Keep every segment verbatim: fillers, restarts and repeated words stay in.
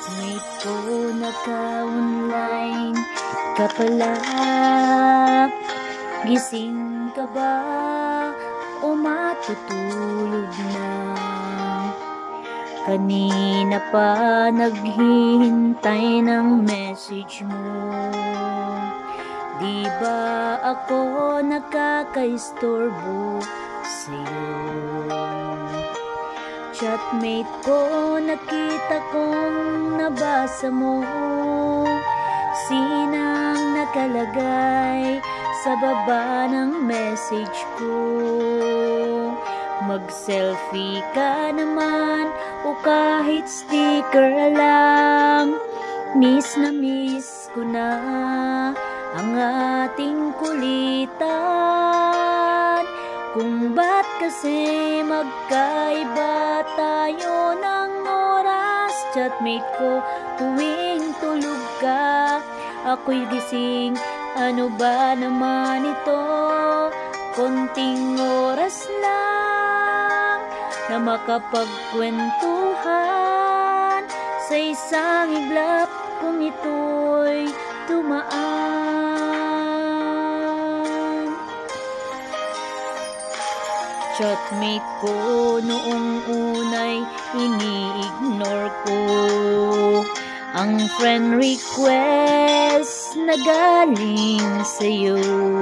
Chatmate ko, naka-online ka pala. Gising ka ba o matutulog na? Kanina pa naghihintay ng message mo. Di ba ako nakaka-istorbo sa'yo? Chatmate ko, nakita kong nabasa mo. Sinang nakalagay sa baba ng message ko? Mag-selfie ka naman o kahit sticker lang. Miss na miss ko na ang ating kulitan. Kung ba't kasi magkaiba tayo ng oras? Chatmate ko, tuwing tulog ka, ako'y gising. Ano ba naman ito? Konting oras lang na makapagkwentuhan sa isang iglap kung ito'y tumaan. Chatmate ko, noong unay ini-ignore ko ang friend request na galing sa'yo.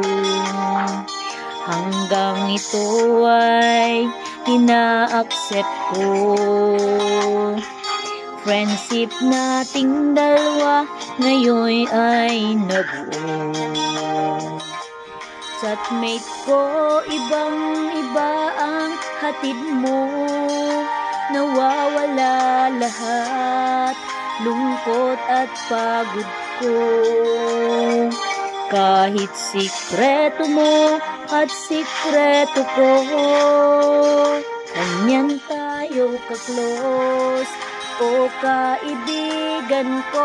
Hanggang ito ay ina-accept ko. Friendship nating dalawa ngayon ay nabuo. Chatmate ko, ibang-iba ang hatid mo. Nawawala lahat, lungkot at pagod ko. Kahit sikreto mo at sikreto ko, kanyan tayo ka-close o kaibigan ko.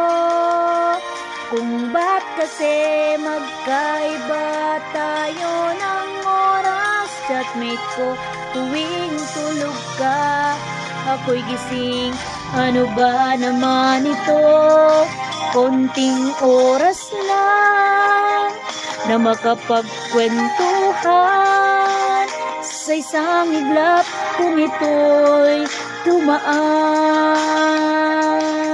Kung ba't kasi magkaiba tayo ng oras? Chatmate ko, tuwing tulog ka, ako'y gising. Ano ba naman ito? Konting oras lang na makapagkwentuhan sa isang iglap kung ito'y tumaan.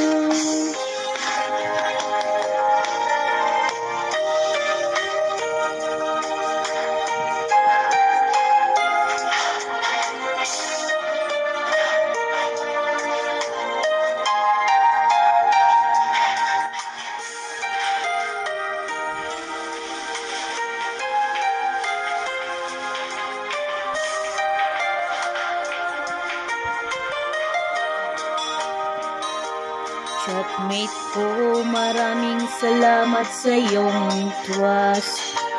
Chatmate ko, maraming salamat sa iyong trust.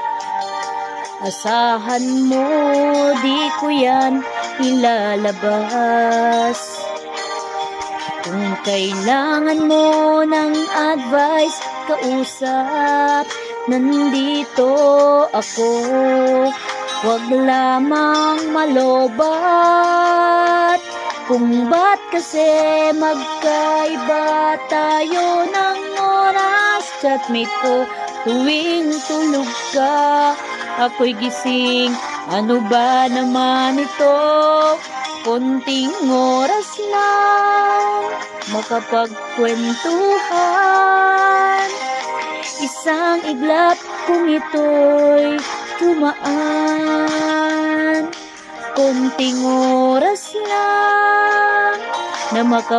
Asahan mo, di ko yan ilalabas. Kung kailangan mo ng advice, kausap, nandito ako. Huwag lamang malobat. Kung ba't kasi magkaiba tayo ng oras? Chatmate ko, tuwing tulog ka, ako'y gising. Ano ba naman ito? Konting oras lang makapagkwentuhan, isang iglap kung ito'y tumaan. Konting oras lang na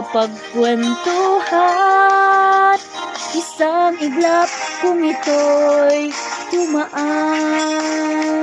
makapagkwentuhan, isang iglap kung ito'y tumaan.